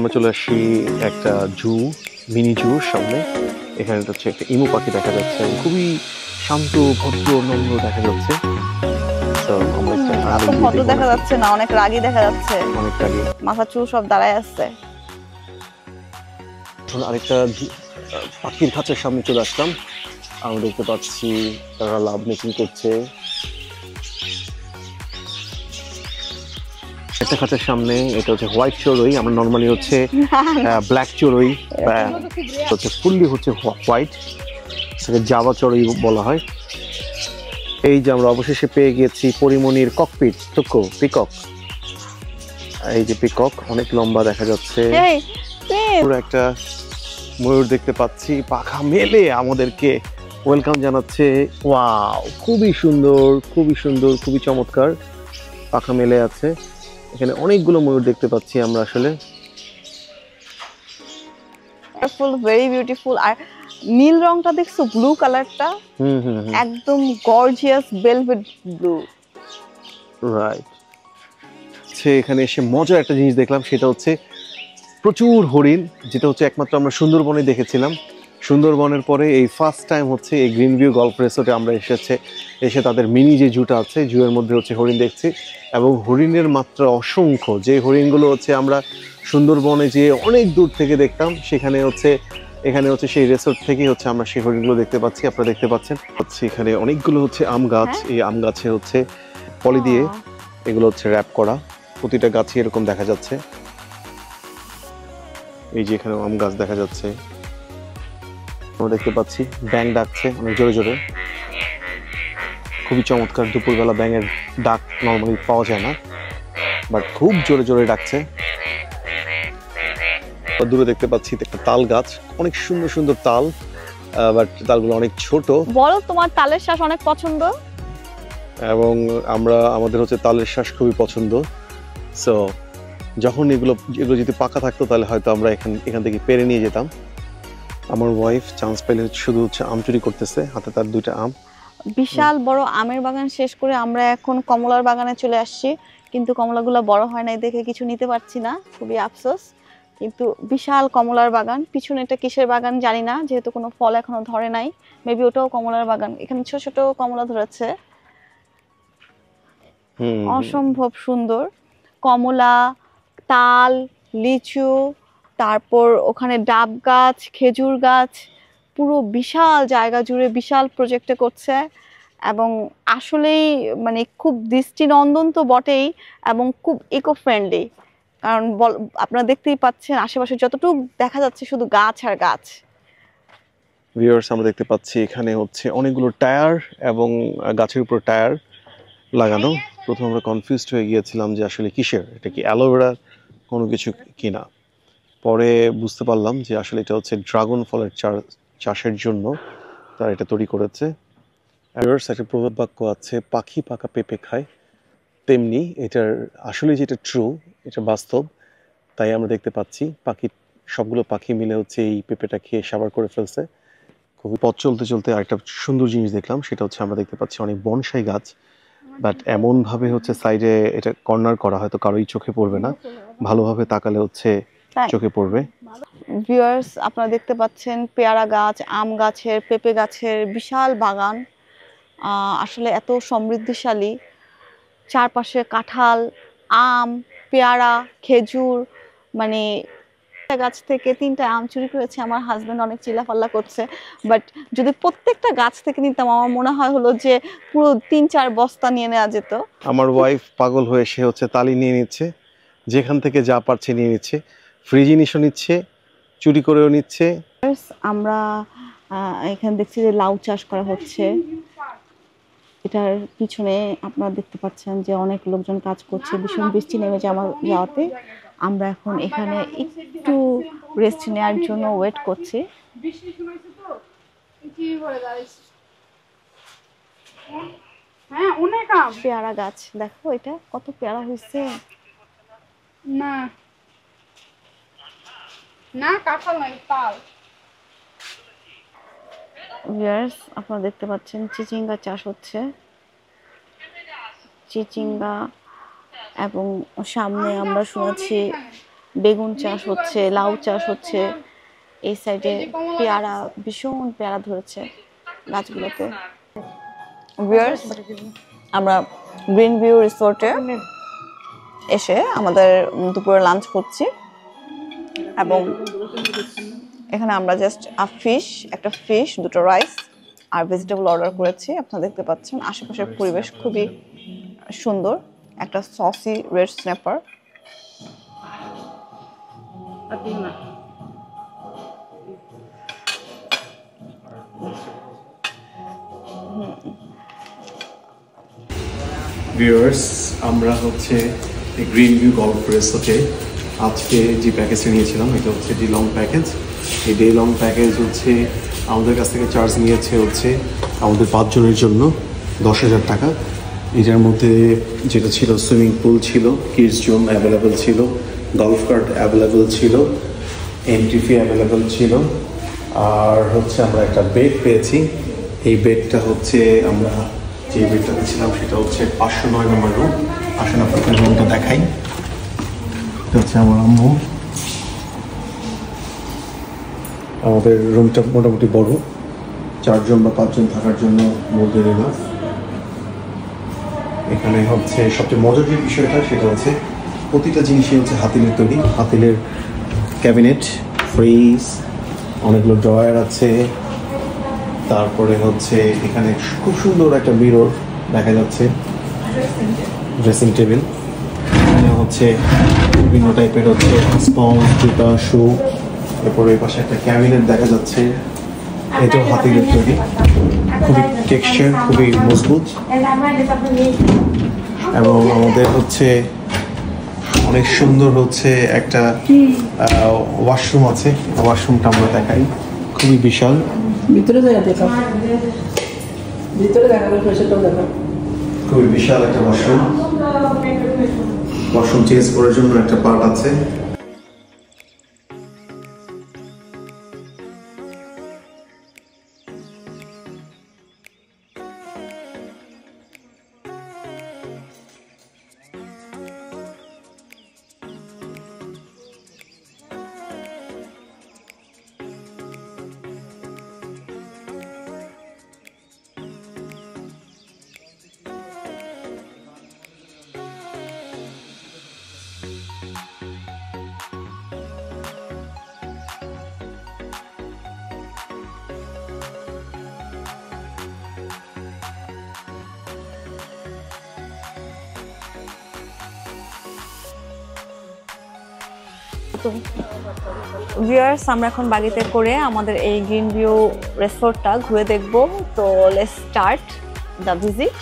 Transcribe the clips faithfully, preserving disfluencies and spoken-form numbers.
চলে আসি একটা জু, মিনি জুর সামনে। এখানে হচ্ছে একটা ইমু পাখি দেখা যাচ্ছে, খুবই শান্ত ভদ্র নম্র দেখা যাচ্ছে। তো আমরা একটা এত ভদ্র দেখা যাচ্ছে না, অনেক রাগী দেখা যাচ্ছে, অনেক রাগী, মাথা চুল সব দাঁড়ায় আছে। আরেকটা পাখির খাঁচার সামনে চলে আসলাম। আমরা দেখতে পাচ্ছি তারা লাভ মেকিং করছে। একটা খাঁচার সামনে, এটা হচ্ছে হোয়াইট চড়ুই। আমরা নর্মালি হচ্ছে ব্ল্যাক চড়ুই, হচ্ছে ফুললি হচ্ছে হোয়াইট, সেটাকে জাভা চড়ুই বলা হয়। এই যে আমরা অবশেষে পেয়ে গিয়েছি পরিমণির ককপিট, টুকু পিকক। এই যে পিকক, অনেক লম্বা দেখা যাচ্ছে। পুরো একটা ময়ূর দেখতে পাচ্ছি, পাখা মেলে আমাদেরকে ওয়েলকাম জানাচ্ছে। ওয়াও, খুবই সুন্দর, খুবই সুন্দর, খুবই চমৎকার। পাখা মেলে আছে। এখানে অনেকগুলো ময়ূর দেখতে পাচ্ছি আমরা আসলে। Very beautiful. আর নীল রংটা দেখছো, ব্লু কালারটা, হুম হুম একদম গর্জিয়াস ভেলভেট ব্লু। রাইট। সে এখানে এসে মজার একটা জিনিস দেখলাম, সেটা হচ্ছে প্রচুর হরিণ, যেটা হচ্ছে একমাত্র আমরা সুন্দরবনে দেখেছিলাম। সুন্দরবনের পরে এই ফার্স্ট টাইম হচ্ছে এই গ্রিন ভিউ গল্ফ রিসোর্টে আমরা এসেছে এসে তাদের মিনি যে জুটা আছে, জুয়ের মধ্যে হচ্ছে হরিণ দেখছি। এবং হরিণের মাত্রা অসংখ্য। যে হরিণগুলো হচ্ছে আমরা সুন্দরবনে যে অনেক দূর থেকে দেখতাম, সেখানে হচ্ছে এখানে হচ্ছে সেই রিসোর্ট থেকেই হচ্ছে আমরা সেই হরিণগুলো দেখতে পাচ্ছি। আপনারা দেখতে পাচ্ছেন হচ্ছে এখানে অনেকগুলো হচ্ছে আম গাছ। এই আম গাছে হচ্ছে পলি দিয়ে এগুলো হচ্ছে র্যাপ করা। প্রতিটা গাছই এরকম দেখা যাচ্ছে। এই যে এখানে আম গাছ দেখা যাচ্ছে। আমরা দেখতে পাচ্ছি ব্যাঙ ডাকছে অনেক জোরে জোরে, খুবই চমৎকার। দুপুরবেলা ব্যাঙের ডাক নর্মালি পাওয়া যায় না, বাট খুব জোরে জোরে ডাকছে। দূরে দেখতে পাচ্ছি একটা তাল গাছ, অনেক সুন্দর সুন্দর তাল, বাট তালগুলো অনেক ছোট। বলো, তোমার তালের শ্বাস অনেক পছন্দ। এবং আমরা আমাদের হচ্ছে তালের শ্বাস খুবই পছন্দ। সো যখন এগুলো এগুলো যদি পাকা থাকতো, তাহলে হয়তো আমরা এখান এখান থেকে পেরে নিয়ে যেতাম। আমার ওয়াইফ চান্স পেলে শুধু হচ্ছে আম চুরি করতেছে, হাতে তার দুইটা আম। বিশাল বড় আমের বাগান শেষ করে আমরা এখন কমলার বাগানে চলে আসছি, কিন্তু কমলাগুলো বড় হয় নাই দেখে কিছু নিতে পারছি না, খুবই আফসোস। কিন্তু বিশাল কমলার বাগান। পিছনে এটা কিসের বাগান জানি না, যেহেতু কোনো ফল এখনো ধরে নাই। মেবি ওটাও কমলার বাগান। এখানে ছোট ছোট কমলা ধরেছে, অসম্ভব সুন্দর। কমলা, তাল, লিচু, তারপর ওখানে ডাব গাছ, খেজুর গাছ, পুরো বিশাল জায়গা জুড়ে বিশাল প্রজেক্টে করছে। এবং আসলেই মানে খুব দৃষ্টিনন্দন তো বটেই, এবং খুব ইকো ফ্রেন্ডলি। কারণ আপনারা দেখতেই পাচ্ছেন আশেপাশে যতটুকু দেখা যাচ্ছে শুধু গাছ আর গাছ। ভিউয়ার্স, আমরা দেখতে পাচ্ছি এখানে হচ্ছে অনেকগুলো টায়ার এবং গাছের উপর টায়ার লাগানো। প্রথমে আমরা কনফিউজড হয়ে গিয়েছিলাম যে আসলে কিসের, এটা কি অ্যালোভেরা কোনো কিছু কিনা। পরে বুঝতে পারলাম যে আসলে এটা হচ্ছে ড্রাগন ফলের চাষের জন্য তারা এটা তৈরি করেছে। ভিউয়ার্স, একটা প্রবাদ বাক্য আছে, পাখি পাকা পেঁপে খায়, তেমনি এটার আসলে যেটা ট্রু, এটা বাস্তব। তাই আমরা দেখতে পাচ্ছি পাখি, সবগুলো পাখি মিলে হচ্ছে এই পেঁপেটা খেয়ে সাবার করে ফেলছে। খুবই পথ চলতে চলতে আরেকটা সুন্দর জিনিস দেখলাম, সেটা হচ্ছে আমরা দেখতে পাচ্ছি অনেক বনসাই গাছ, বাট এমনভাবে হচ্ছে সাইডে এটা কর্নার করা, হয়তো কারোই চোখে পড়বে না, ভালোভাবে তাকালে হচ্ছে চোখে পড়বে। ভিউয়ার্স, আপনারা দেখতে পাচ্ছেন পেয়ারা গাছ, আম গাছের, পেঁপে গাছের বিশাল বাগান। আসলে এত সমৃদ্ধিশালী, চারপাশে কাঁঠাল, আম, পেয়ারা, খেজুর। মানে গাছ থেকে তিনটা আম চুরি করেছে আমার হাজবেন্ড, অনেক চিল্লাফাল্লা করছে। বাট যদি প্রত্যেকটা গাছ থেকে নিতাম, আমার মনে হয় হলো যে পুরো তিন চার বস্তা নিয়ে নেওয়া যেত। আমার ওয়াইফ পাগল হয়ে সে হচ্ছে তালি নিয়ে নিচ্ছে, যেখান থেকে যা পারছে নিয়ে নিচ্ছে, ফ্রি জিনিসও নিচ্ছে, চুরি করেও নিচ্ছে। আমরা এখানে দেখছি যে লাউ চাষ করা হচ্ছে। এটার পিছনে আপনারা দেখতে পাচ্ছেন যে অনেক লোকজন কাজ করছে। ভীষণ বৃষ্টি নেমে যাওয়া যাওয়াতে আমরা এখন এখানে একটু রেস্ট নেওয়ার জন্য ওয়েট করছি। পেয়ারা গাছ দেখো, এটা কত পেয়ারা হয়েছে। না না কাঁঠাল নয়, তাল। ভিউয়ার্স, আপনারা দেখতে পাচ্ছেন চিচিঙ্গা চাষ হচ্ছে, চিচিঙ্গা। এবং সামনে আমরা শুনেছি বেগুন চাষ হচ্ছে, লাউ চাষ হচ্ছে। এই সাইডে পেয়ারা, ভীষণ পেয়ারা ধরেছে গাছগুলোতে। ভিউয়ার্স, আমরা গ্রিন ভিউ রিসোর্টে এসে আমাদের দুপুরে লাঞ্চ করছি এবং এখানে আমরা জাস্ট ফিশ, একটা ফিশ, দুটো রাইস আর ভেজিটেবল অর্ডার করেছি। আপনারা দেখতে পাচ্ছেন আশেপাশের পরিবেশ খুবই সুন্দর। একটা সসি রেড স্ন্যাপার, ভিউয়ার্স, আমরা হচ্ছে গ্রিন ভিউ গল্ফ রিসোর্টে আজকে যে প্যাকেজটা নিয়েছিলাম এটা হচ্ছে ডে লং প্যাকেজ। এই ডে লং প্যাকেজ হচ্ছে আমাদের কাছ থেকে চার্জ নিয়েছে হচ্ছে আমাদের পাঁচজনের জন্য দশ হাজার টাকা। এটার মধ্যে যেটা ছিল সুইমিং পুল ছিল, কিডস জোন অ্যাভেলেবেল ছিল, গলফ কার্ট অ্যাভেলেবেল ছিল, এন্ট্রি ফি অ্যাভেলেবেল ছিল, আর হচ্ছে আমরা একটা বেড পেয়েছি। এই বেডটা হচ্ছে আমরা যে বেডটা ছিলাম সেটা হচ্ছে পাঁচশো নয় নম্বর রুম। আসুন আপনাদের রুমটা দেখাই। এটা হচ্ছে আমার আম্মু। আমাদের রুমটা মোটামুটি বড়, চারজন বা পাঁচজন থাকার জন্য বলতে গেলে। এখানে হচ্ছে সবচেয়ে মজার যে বিষয়টা সেটা হচ্ছে প্রতিটা জিনিসই হচ্ছে হাতিলের তৈরি। হাতিলের ক্যাবিনেট, ফ্রিজ, অনেকগুলো ড্রয়ার আছে, তারপরে হচ্ছে এখানে খুব সুন্দর একটা মিরর দেখা যাচ্ছে, ড্রেসিং টেবিল, এখানে হচ্ছে বিভিন্ন টাইপের হচ্ছে স্পঞ্জ, জুতা, শু। এরপরে এই পাশে একটা ক্যাবিনেট দেখা যাচ্ছে, এটাও হাতিলের তৈরি, খুবই টেক্সচার, খুবই মজবুত। এবং আমাদের হচ্ছে অনেক সুন্দর হচ্ছে একটা ওয়াশরুম আছে। ওয়াশরুমটা আমরা দেখাই, খুবই বিশাল। ভিতরে জায়গা দেখা, ভিতরে দেখা দেখা খুবই বিশাল একটা ওয়াশরুম। ওয়াশরুম চেঞ্জ করার জন্য একটা পার্ট আছে। ভিউয়ার্স, আমরা এখন বাগিতে করে আমাদের এই গ্রিন ভিউ রিসোর্টটা ঘুরে দেখব। তো let's start the visit.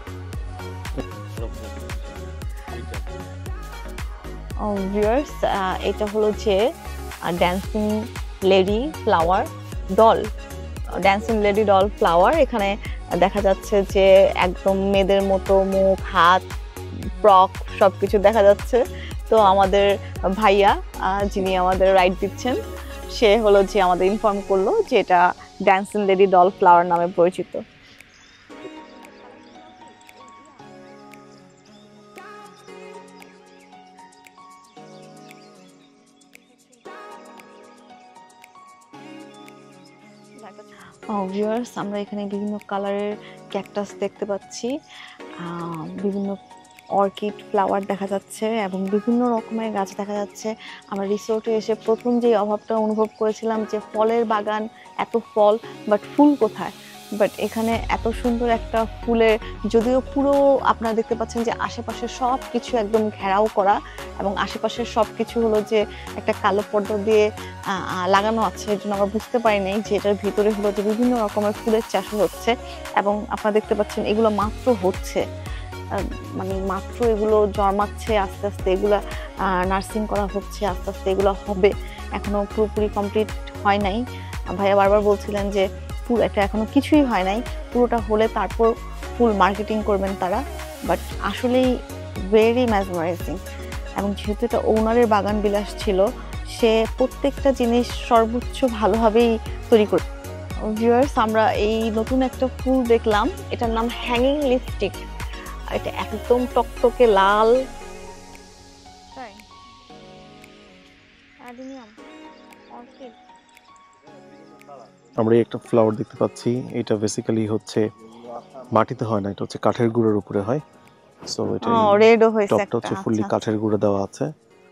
Viewers, এটা হলো যে dancing lady flower doll, dancing lady doll flower. এখানে দেখা যাচ্ছে যে একদম মেয়েদের মতো মুখ, হাত, ফ্রক সব কিছু দেখা যাচ্ছে। তো আমাদের ভাইয়া যিনি আমাদের রাইড দিচ্ছেন সে হলো যে আমাদের ইনফর্ম করলো যে এটা ড্যান্সিং লেডি ডল ফ্লাওয়ার নামে পরিচিত। ভিউয়ার্স, আমরা এখানে বিভিন্ন কালারের ক্যাকটাস দেখতে পাচ্ছি, বিভিন্ন অর্কিড ফ্লাওয়ার দেখা যাচ্ছে এবং বিভিন্ন রকমের গাছ দেখা যাচ্ছে। আমরা রিসোর্টে এসে প্রথম যে অভাবটা অনুভব করেছিলাম যে ফলের বাগান, এত ফল বাট ফুল কোথায়। বাট এখানে এত সুন্দর একটা ফুলের, যদিও পুরো আপনারা দেখতে পাচ্ছেন যে আশেপাশে সব কিছু একদম ঘেরাও করা এবং আশেপাশের সব কিছু হলো যে একটা কালো পর্দা দিয়ে লাগানো আছে। এই জন্য আমরা বুঝতে পারি নাই যে এটার ভিতরে হলো যে বিভিন্ন রকমের ফুলের চাষ হচ্ছে এবং আপনারা দেখতে পাচ্ছেন এগুলো মাত্র হচ্ছে, মানে মাত্র এগুলো জন্মাচ্ছে, আস্তে আস্তে এগুলো নার্সিং করা হচ্ছে, আস্তে আস্তে এগুলো হবে, এখনো পুরোপুরি কমপ্লিট হয় নাই। ভাইয়া বারবার বলছিলেন যে পুরো এটা এখনো কিছুই হয় নাই, পুরোটা হলে তারপর ফুল মার্কেটিং করবেন তারা। বাট আসলেই ভেরি ম্যাসমারাইজিং। এবং যেহেতু এটা ওনারের বাগান বিলাস ছিল, সে প্রত্যেকটা জিনিস সর্বোচ্চ ভালোভাবেই তৈরি করে। ভিউয়ার্স, আমরা এই নতুন একটা ফুল দেখলাম, এটার নাম হ্যাঙ্গিং লিপস্টিক। এটা একদম টকটকে লাল, অ্যাডিনিয়াম, অর্কিড। আমরা এই একটা ফ্লাওয়ার দেখতে পাচ্ছি, এটা বেসিক্যালি হচ্ছে মাটিতে হয় না, এটা হচ্ছে কাঠের গুঁড়োর উপরে হয়। সো এটা ও রেডও হয়েছে টপটা একটা, হচ্ছে ফুললি আচ্ছা। কাঠের গুঁড়ো দেওয়া আছে।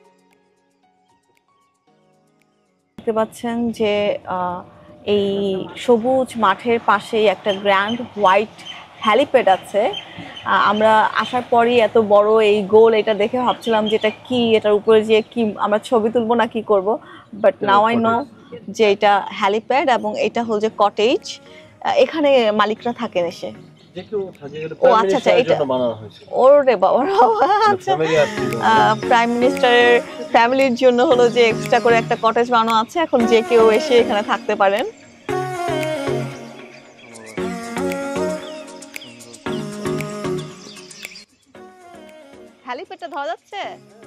দেখতে পাচ্ছেন যে আহ, এই সবুজ মাঠের পাশেই একটা গ্র্যান্ড হোয়াইট হ্যালিপ্যাড আছে। আহ, আমরা আসার পরই এত বড় এই গোল এটা দেখে ভাবছিলাম যে এটা কি, এটার উপরে যে কি আমরা ছবি তুলবো না কি করব, বাট নাও আই নো যে এটা হ্যালিপ্যাড এবং এটা হল যে কটেজ। এখানে মালিকরা থাকেন এসে। ও আচ্ছা আচ্ছা, এটা ওরে বাবা, আচ্ছা প্রাইম মিনিস্টারের ফ্যামিলির জন্য হলো যে এক্সট্রা করে একটা কটেজ বানানো আছে, এখন যে কেউ এসে এখানে থাকতে পারেন। হ্যালিপ্যাডটা ধরা যাচ্ছে,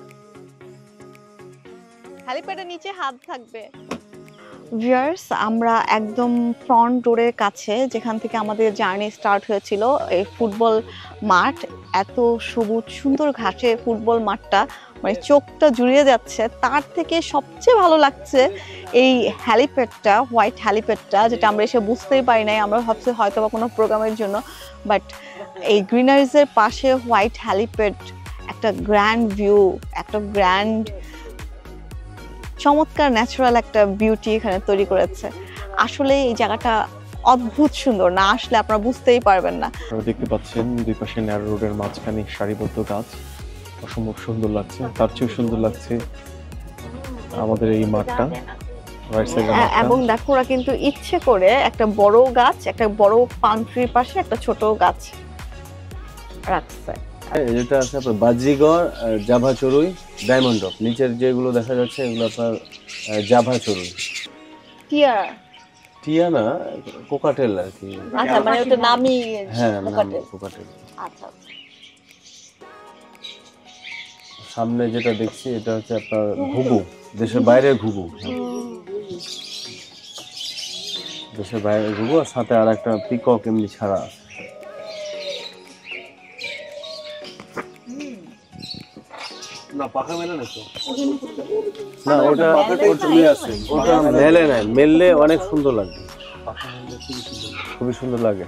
হ্যালিপ্যাডের নিচে হাত থাকবে। ভিউয়ার্স, আমরা একদম ফ্রন্ট ডোরের কাছে, যেখান থেকে আমাদের জার্নি স্টার্ট হয়েছিল, এই ফুটবল মাঠ, এত সবুজ সুন্দর ঘাসে ফুটবল মাঠটা মানে চোখটা জুড়িয়ে যাচ্ছে। তার থেকে সবচেয়ে ভালো লাগছে এই হ্যালিপ্যাডটা, হোয়াইট হ্যালিপ্যাডটা, যেটা আমরা এসে বুঝতেই পারি নাই, আমরা ভাবছি হয়তো বা কোনো প্রোগ্রামের জন্য, বাট এই গ্রিনারিজের পাশে হোয়াইট হ্যালিপ্যাড, একটা গ্র্যান্ড ভিউ, একটা গ্র্যান্ড চমৎকার ন্যাচারাল একটা বিউটি এখানে তৈরি করেছে। আসলে এই জায়গাটা অদ্ভুত সুন্দর, না আসলে আপনারা বুঝতেই পারবেন না। আপনারা দেখতে পাচ্ছেন দুই পাশে ন্যারো রোডের মাঝখানে সারিবদ্ধ গাছ, অসম্ভব সুন্দর লাগছে। তার চেয়েও সুন্দর লাগছে আমাদের এই মাঠটা, রাইট সাইডের মাঠটা। এবং দেখো ওরা কিন্তু ইচ্ছে করে একটা বড় গাছ, একটা বড় পাম ট্রির পাশে একটা ছোট গাছ রাখছে। যেটা আছে আপনার বাজিগর, জাভা চড়ুই, ডায়মন্ড ডক, নিচের যেগুলো দেখা যাচ্ছে এগুলো আপনার জাভা চড়ুই। টিয়া টিয়া না, কোকাটেল আর কি। আচ্ছা, মানে ওটা নামই হ্যাঁ, কোকাটেল। কোকাটেল। আচ্ছা, সামনে যেটা দেখছি এটা হচ্ছে আপনার ঘুঘু, দেশের বাইরের ঘুঘু। দেশের বাইরের ঘুঘু, আর সাথে আর একটা পিকক এমনি ছাড়া আছে। না পাখা মেলে না তো, না ওটা ওটা মেলে নাই, মেললে অনেক সুন্দর লাগবে, খুবই সুন্দর লাগে।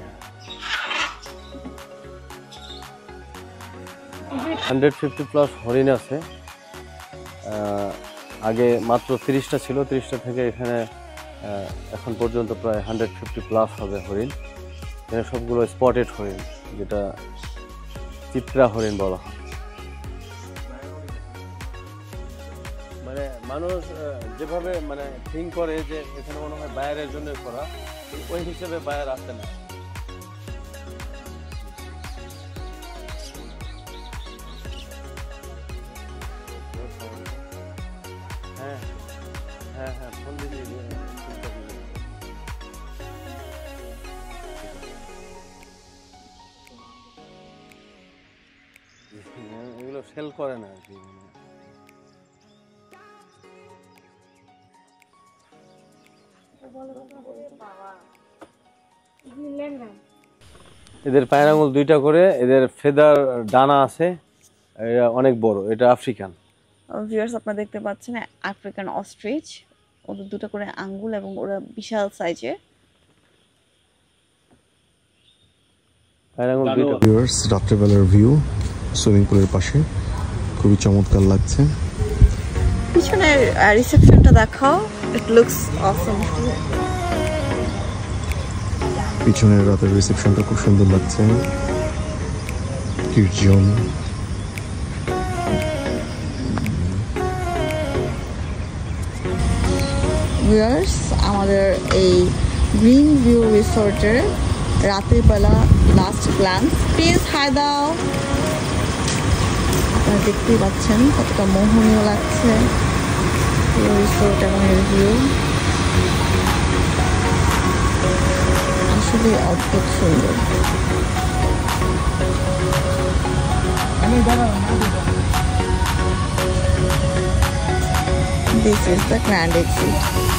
হান্ড্রেড ফিফটি প্লাস হরিণ আছে। আগে মাত্র তিরিশটা ছিল, তিরিশটা থেকে এখানে এখন পর্যন্ত প্রায় হান্ড্রেড ফিফটি প্লাস হবে হরিণ। এখানে সবগুলো স্পটেড হরিণ, যেটা চিত্রা হরিণ বলা হয়। মানে মানুষ যেভাবে মানে থিঙ্ক করে যে এখানে মনে হয় বায়ারের জন্য করা, ওই হিসেবে বায়ার আসে না। হ্যাঁ হ্যাঁ হ্যাঁ ফোন দিয়ে এগুলো সেল করে না আর কি। এদের পায়ের আঙুল দুইটা করে, এদের ফেদার ডানা আছে, এটা অনেক বড়, এটা আফ্রিকান। ভিউয়ার্স, আপনারা দেখতে পাচ্ছেন আফ্রিকান অস্ট্রিচ, ওদের দুটো করে আঙ্গুল এবং ওরা বিশাল সাইজের। পায়ের আঙুল দুইটা। ভিউয়ার্স, রাত্রেবেলার ভিউ সুইমিং পুলের পাশে খুবই চমৎকার লাগছে। পিছনের রিসেপশনটা দেখাও, ইট লুকস অসম। পিছনের রাতের রিসেপশনটা খুব সুন্দর লাগছে। কিরজন, ভিউয়ার্স, আমাদের এই গ্রিন ভিউ রিসোর্টের রাতের বেলা লাস্ট গ্ল্যান্স। প্লিজ হাই দাও। আপনারা দেখতেই পাচ্ছেন কতটা মোহনীয় লাগছে রিসোর্ট এবং এর ভিউ, আসলে অদ্ভুত সুন্দর। This is the grand exit.